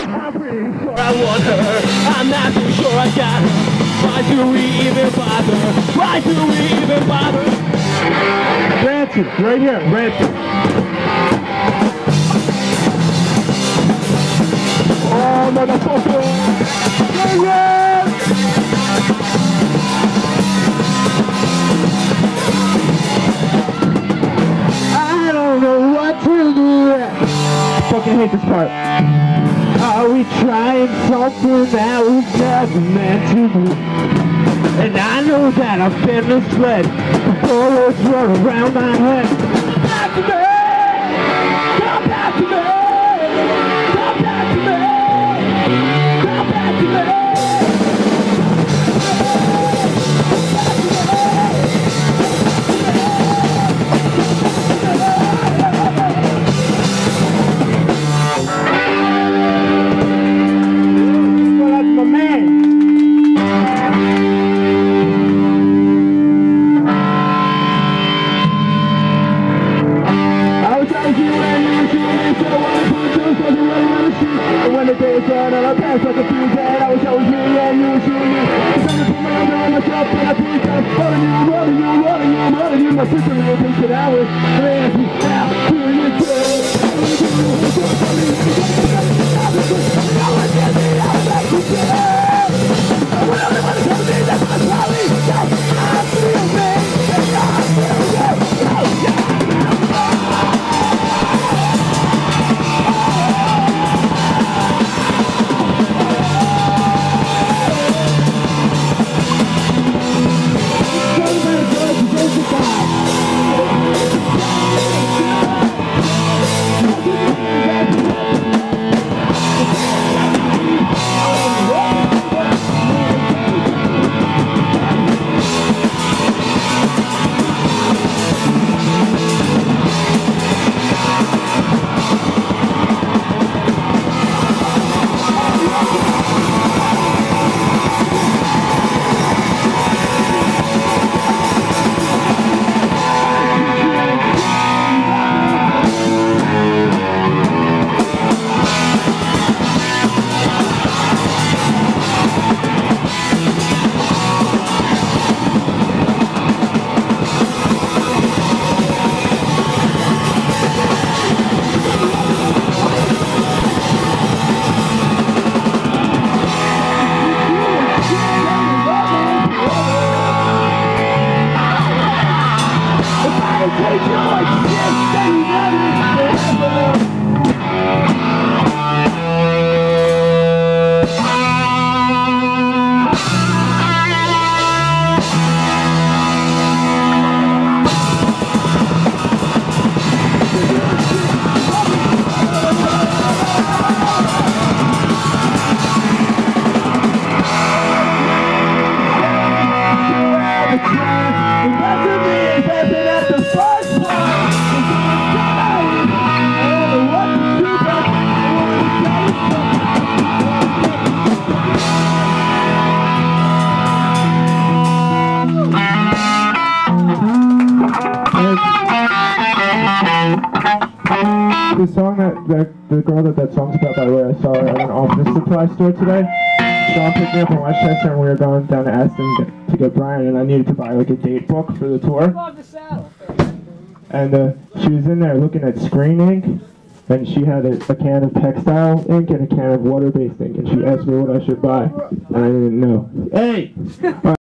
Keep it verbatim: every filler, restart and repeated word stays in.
I'm pretty sure I want her. I'm not too sure I got her. Why do we even bother? Why do we even bother? Rancid, right here, Rancid. Oh, motherfucker! I don't know what to do. Fucking hate this part. Are we trying something that was never meant to be? And I know that I've been misled. The bullets run around my head. Back to me! Come back to me! Come back to me! Come back to me! So confused that I wish I was you and you was you and you. I'm trying to put my arms around myself and I think I'm rolling you, rolling you, rolling you, rolling you. My sister really thinks that I was crazy. Now, doing it good. I want to get me out of that shit. When everybody comes in, that's my probably. I feel me, and I feel you. Oh, yeah. The song that, that the girl that that song's about, by the way, I saw her at an office supply store today. Sean picked me up in Westchester and we were going down to Aston to get, to get Brian, and I needed to buy like a date book for the tour. And uh, she was in there looking at screen ink, and she had a, a can of textile ink and a can of water-based ink, and she asked me what I should buy, and I didn't know. Hey!